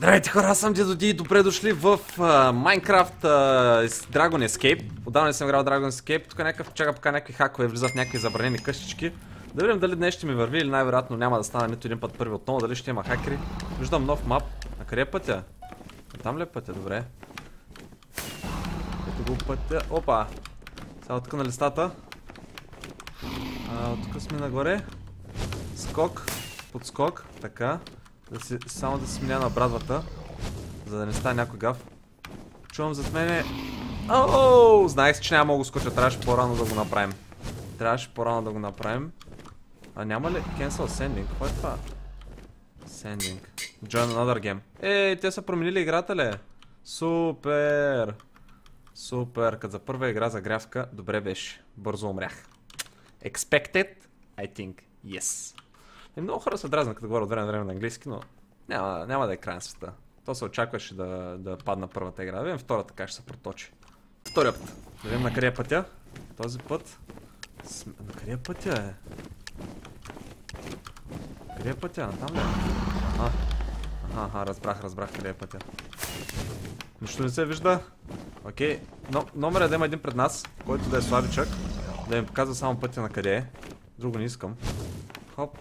Здравейте хора, аз съм Дедоди и добре дошли в Minecraft Dragon Escape. Отдавна не съм играл Dragon Escape, тук някакъв чака пока някакви хакове влизат в някакви забранени къщички. Да видим дали днес ще ми върви или най-вероятно няма да стане нито един път първи отново, дали ще има хакери. Виждам нов мап. На къде е пътя? Там ли е пътя? Добре. Ето го пътя. Опа! Сега тук на листата. Тук сме нагоре. Скок, подскок, така. Само да си сменя на брадвата, за да не стане някой гав. Чувам зад мене. Ооо! Знаех, че няма да го скоча, трябваше по-рано да го направим. А няма ли cancel sending? Какво е това? Sending. Join another game. Те са променили играта ли? Супер! Супер, като за първа игра загрявка, добре беше. Бързо умрях. Expected? I think yes. И много хора се дразнат, като говоря от време на време на английски, но няма да е край на света. То се очакваше да падна първата игра. Да видим втората как ще се проточи. Втория път. Да видим на къде е пътя. Този път. На къде е пътя, Къде е пътя? Натам ли? Разбрах къде е пътя. Нищо не се вижда. Окей. Номер е да има един пред нас, който да е слабичък. Да ми показва само пътя на къде е. Друго не искам. Хоп.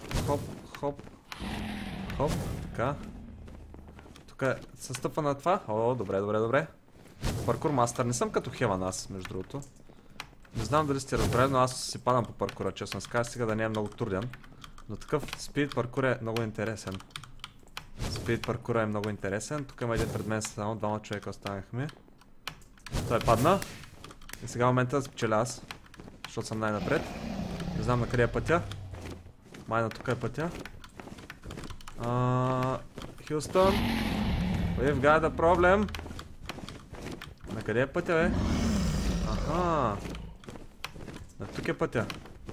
Така. Тук се стъпва на това. О, добре. Паркур мастър. Не съм като Хеван аз, между другото. Не знам дали сте разбрали, но аз си падам по паркура, честно ска, стига да не е много труден. Но такъв спид паркур е много интересен. Тук има един пред мен, само двама човека останахме. Той падна. И сега в момента спечеля аз, защото съм най-напред. Не знам на къде е пътя. Майна, тук е пътя. Хюстън. We've got a problem. На къде е пътя, бе? Тук е пътя.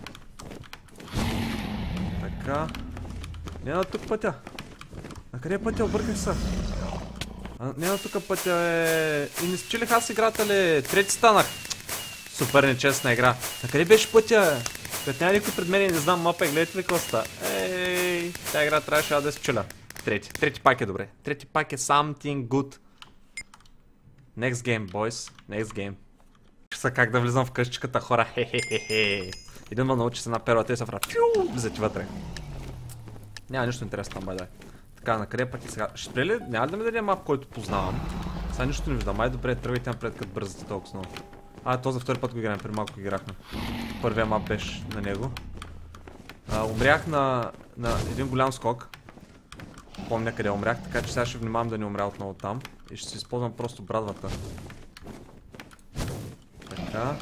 Така. Не на тук пътя. На къде е пътя? Обърках се. Не на тук пътя, бе. И не спечелих аз играта ли? Трети станах. Супер нечестна игра. На къде беше пътя? Като няма никой пред мен и не знам мапа, гледайте ли какво става? Тая игра трябваше да я спечеля. Трети пак е добре. Трети пак е something good. Next game, boys. Next game. Ще как да влизам в къщичката, хора. Хе-хе-хе-хе. Един ма научи се на перла, те са врат. Влизате вътре. Няма нищо интересно там, байдай. Така, на къде пък и сега? Ще спре ли? Няма ли да ми даде мап, който познавам? Сега нищо не виждам. Добре, тръгвайте напред, като бързате толкова много. То за втори път го играем, преди малко го играхме. Първия мап беше на него. Умрях на един голям скок. Помня къде умрях, така че сега ще внимавам да не умря отново там. И ще си използвам просто брадвата. Така.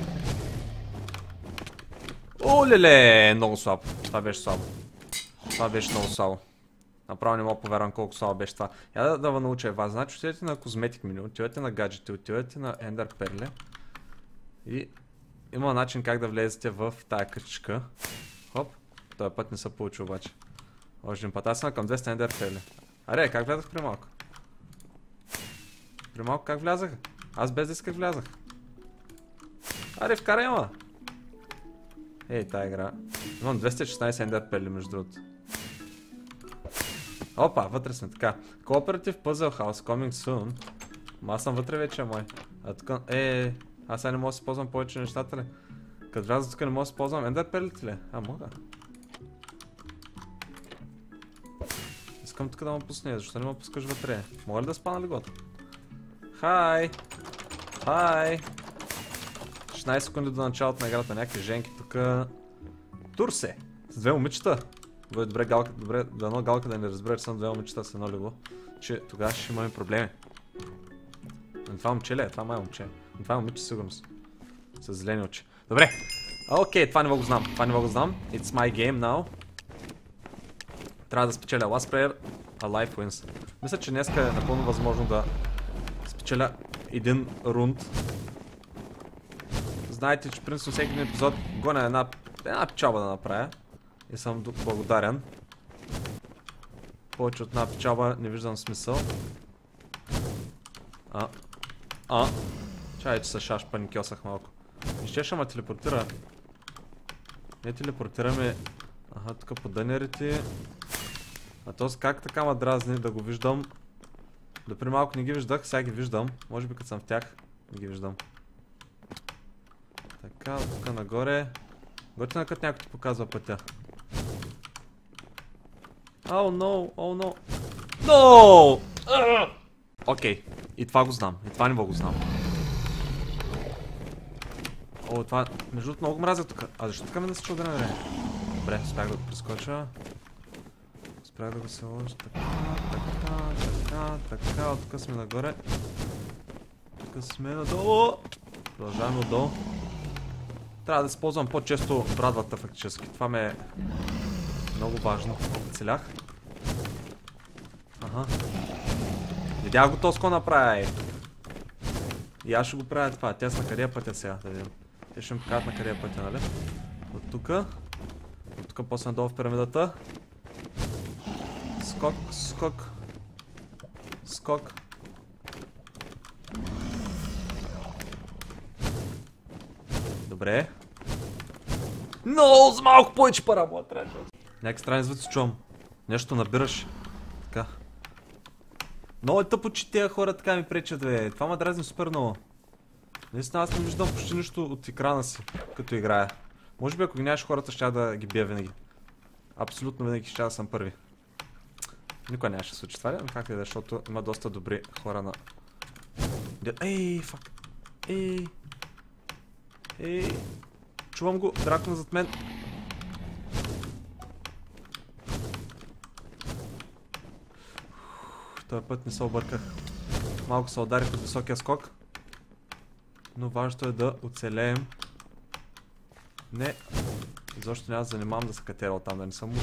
Олеле! Много слабо. Това беше много слабо. Направо не мога повярвам колко слабо беше това. Я да науча вас. Значи отидете на козметик меню, отивате на гаджети, отивате на Ender Pearl. И има начин как да влезете в тая къщичка. Хоп. Този път не се получи обаче. Още един път. Аз съм към 200 Ender Pearl. Аре, как влязах при малко? При малко как влязах? Аз без да исках влязах. Аре, вкарай ма! Тая игра. Имам 216 Ender Pearl между другото. Опа, вътре сме така. Cooperative Puzzle House coming soon. Аз съм вътре вече, мой. Аз сега не мога да си ползвам повече нещата ли? Като вляза тук не мога да си ползвам Ender Pearl ли? Мога. Искам тук да ме пусне, защо не ме пускаш вътре? Мога ли да спа на легото? Хай! 16 секунди до началото на играта, някакви женки тук. Турсе! С две момичета. Добре, дано Галка да не разбере, че съм две момичета с едно легло. Че тогава ще имаме проблеми. Това момче ли е? Това май момче. Това е момиче сигурност. С зелени очи. Добре. Окей, това не го знам. It's my game now. Трябва да спечеля Last Player, a life wins. Мисля, че днеска е напълно възможно да спечеля един рунд. Знаете, че принципно всеки един епизод гоня една печалба да направя. И съм благодарен. Повече от една печалба не виждам смисъл. Чай, че са шаш, паникьосах малко. Ще ма телепортира. Не телепортираме. Тук по дънерите. А този как така ма дразни да го виждам Допреди малко не ги виждах, сега ги виждам. Може би като съм в тях, не ги виждам. Така, тук нагоре. Готина като някой ти показва пътя. Оу, но, оу, но. Но! Окей, и това го знам, и това ниво го знам. О, това, между другото много мразя тук. А защо така ми да се чува време? Добре, успях да го прескоча. Успях да го се ложа. Така, от тук сме нагоре. Тук сме надолу. Продължаваме отдолу. Трябва да използвам по-често брадвата фактически. Това ми е много важно. Целях. Ага. Видях го толкова направи. И аз ще го правя това. Тя с на къде е пътя сега? Да видим. Те ще ми покажат на къде е пътя, нали? От тук. От тук после надолу в пирамидата. Скок, скок. Скок. Добре. Но за малко повече пара му трябва. Някакви странни звуци чувам. Нещо набираш. Така. Много е тъпо, че тези хора така ми пречат, бе. Това ме дразни супер много. Наистина аз не виждам почти нищо от екрана си, като играя. Може би ако ги нямаш хората, ще да ги бия винаги. Абсолютно винаги ще да съм първи. Никога няма ще се случи това, но как ли да, защото има доста добри хора на... Ей, фак. Ей. Ей. Чувам го, дракона зад мен. Този път не се обърках. Малко се ударих от високия скок. Но важното е да оцелеем. Не. Защо няма да занимавам да се катерал там, да не съм му.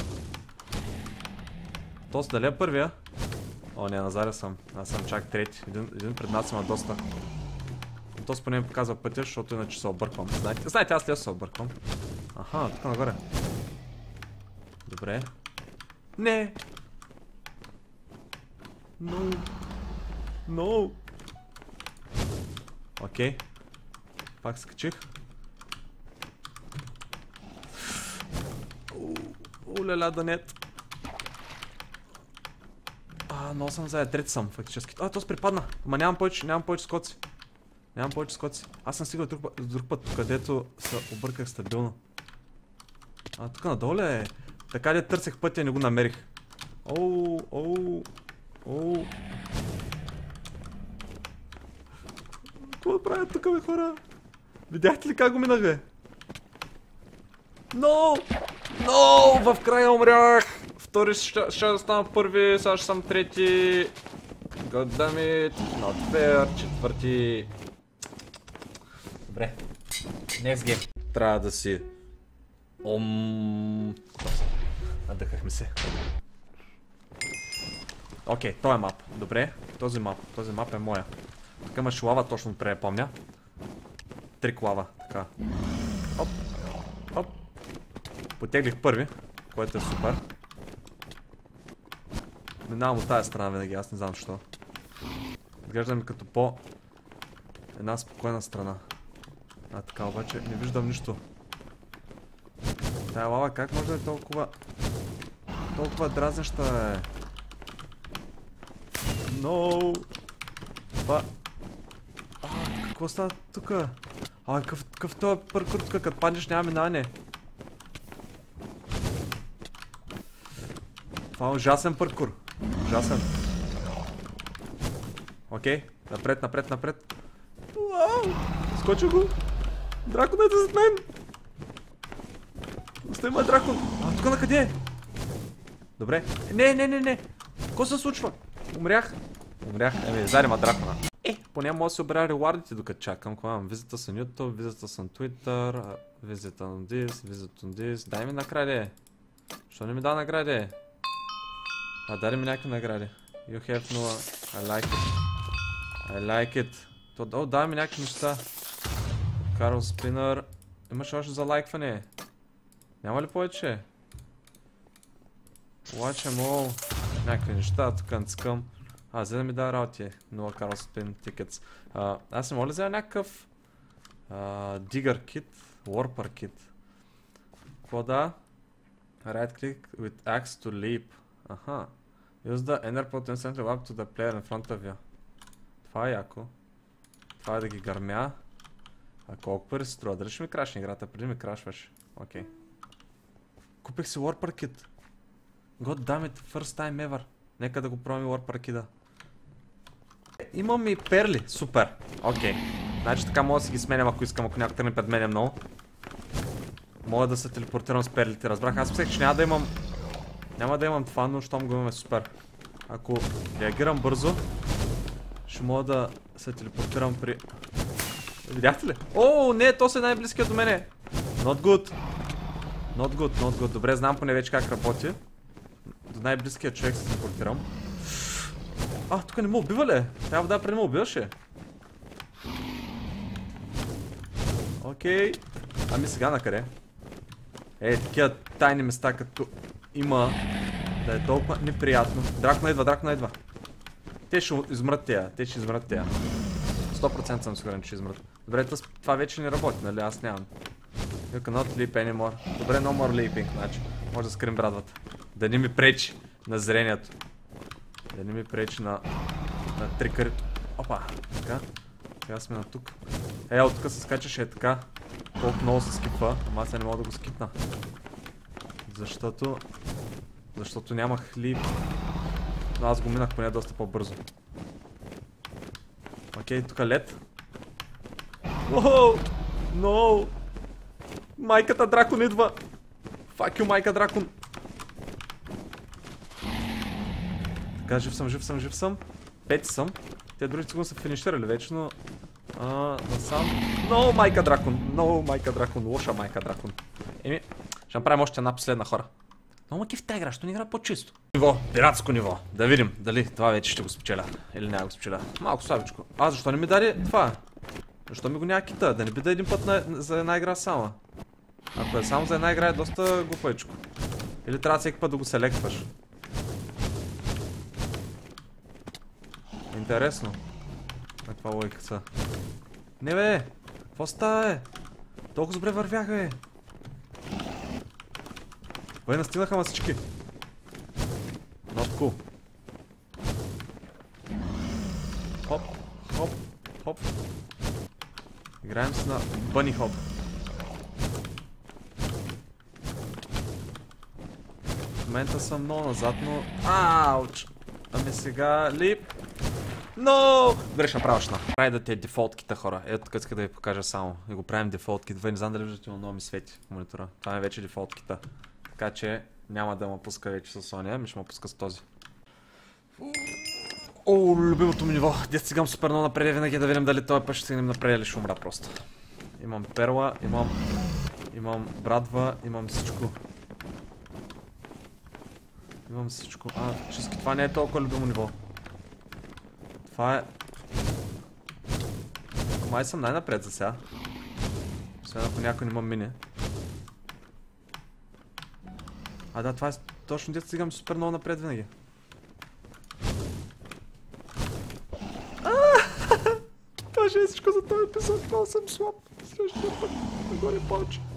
Тоест дали е първия? О, не, назаря съм. Аз съм чак трети. Един пред нас има доста. Но тоест поне ми показва пътя, защото иначе се обърквам. Знаете, аз се обърквам. Аха, тук нагоре. Добре. Не! No. No. Окей. Пак скачих. Уляля, да нет. Много съм заед. Трети съм, фактически. То се припадна. Ама нямам повече скоци. Нямам повече скоци. Аз съм стигал друг път, където се обърках стабилно. Тук надолу е. Така ли търсех пътя и не го намерих. Оу. Какво правят тук, бе, хора? Видяхте ли как го минах, бе? Но! В края умрях! Втори ще да стана първи, сега ще съм трети. Goddammit, not fair, четвърти. Добре. Next game. Трябва да си... Надъхахме се. Окей, този е мап. Добре, този мап е моя. Тук имаш лава, точно препомня. Трик лава, така. Оп. Потеглих първи, което е супер. Минавам от тази страна винаги, аз не знам защо. Изглеждам като по... една спокойна страна. Така, обаче не виждам нищо. Тая лава как може да е толкова дразнеща, бе? Но. Това. Какво става тука? Какъв това паркур тука, като паднеш няма минане. Това е ужасен паркур. Ужасен. Окей, напред. Уау! Скоча го! Драконът е зад мен! Остави дракон! Тук на къде е? Добре. Не! Какво се случва? Умрях. Зарима дракона. Поне мога да се обря рewardите докато чакам. Визита съм YouTube, визита съм Twitter, визита на this. Дай ми награди. Що не ми да награди? Дай ми някакви награди. You have no... I like it. Дай ми някакви неща. Карл Спинър. Имаш още за лайкване. Няма ли повече? Watch them all. Някакви неща, тук цъкам. За да ми да работи. 0 Carl Spin tickets. Аз не мога ли взема някакъв Digger kit, Warper kit. Какво да? Right click with axe to leap. Аха. Use the enter button center up to the player in front of you. Това е яко. Това е да ги гърмя. А колко пари се струва? Дали ще ми крашне играта? Преди ми крашваш. Окей. Купих си Warper Kit. God damn it, first time ever. Нека да го пробвам и Warper Kit-а. Имам и перли. Супер. Окей. Значи така мога да си ги сменям, ако искам, ако някой тръгне пред мене много. Мога да се телепортирам с перлите. Разбрах, аз мислех, че няма да имам това, но щом го имаме супер. Ако реагирам бързо, ще мога да се телепортирам при... Видяхте ли? О, не, то се най-близкият до мене. Not good. Not good, not good. Добре, знам поне вече как работи. До най-близкият човек се телепортирам. Тук не му убива ли? Тая вода преди му убиваше. Окей. Ами сега накъде? Такива тайни места като има, да е толкова неприятно. Дракона идва. Те ще измрат тея, 100% съм сигурен, че ще измрат. Добре, това вече не работи, нали? Аз нямам. You cannot leap anymore. Добре, no more leaping, значи. Може да скрим брадвата. Да не ми пречи на зрението. Да не ми пречи на трикърито. Опа, така. Сега сме на тук. От тук се скачаше така. Колко много се скипва, ама аз не мога да го скипна. Защото нямах лип. Но аз го минах поне доста по-бързо. Окей, тук лед. Оу! No! Майката дракон идва! Fuck you, майка дракон! Така, жив съм. 5 съм. Те другите сигурно са финиширали вече, но... насам... No, майка дракон! Лоша майка дракон. Ще направим още една последна хора. Много кеф тази игра, ще ни игра по-чисто. Ниво, пиратско ниво. Да видим дали това вече ще го спечеля. Или няма го спечеля. Малко слабичко. Защо не ми даде това? Защо ми го няма кита? Да не бида един път за една игра само. Ако е само за една игра е доста глупачко. Или трябва всеки път да го селектваш. Интересно. Каква логика са? Не бе! Какво става бе? Толкова добре вървях бе! Бе, настигнаха ма всички. Not cool. Хоп. Играем с на Bunny Hop. В момента съм много назад, но... Ауч! Ами сега... Лип! Но! Добре, ще направя шна. Прави да те дефолт кита, хора. Ето тук иска да ви покажа само. И го правим дефолт кит. Не знам дали виждате, но много ми свети в монитора. Това е вече дефолт кита. Така че няма да ме пуска вече с Соня, ми ще ме пуска с този. О, любимото ми ниво. Дет стигам супер много напред, винаги да видим дали този път ще стигнем напред или ще умра просто. Имам перла, имам брадва, имам всичко. Чистки, това не е толкова любимо ниво. Това е... Май съм най-напред за сега. Освен ако някой не ме мине. Да, това е точно дет стигам супер много напред винаги. Това ще е всичко за този епизод, много съм слаб. Следващия път, нагоре повече.